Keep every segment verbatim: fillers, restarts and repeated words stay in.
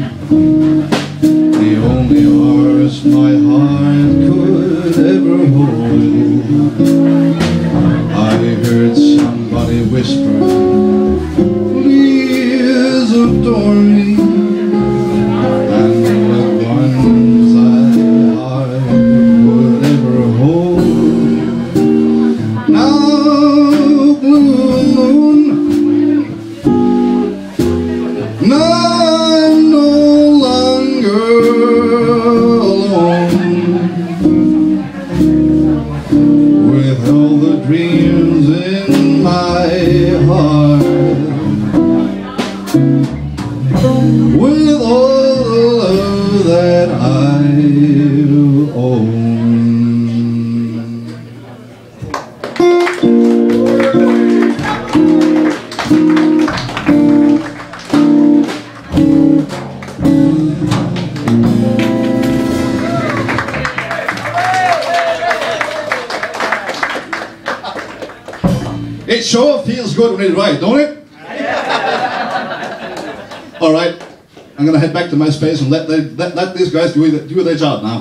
the only horse my heart could ever hold. I heard somebody whisper, please adore me, and the ones I, I would ever hold. Now, blue moon, now I'm no longer alone, with all the dreams in my heart, with all the love that I own. It sure feels good when it's right, don't it? All right, I'm going to head back to my space and let, they, let, let these guys do, the, do their job now.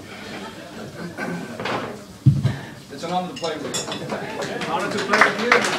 It's an honor to play with you. Honor to play with you.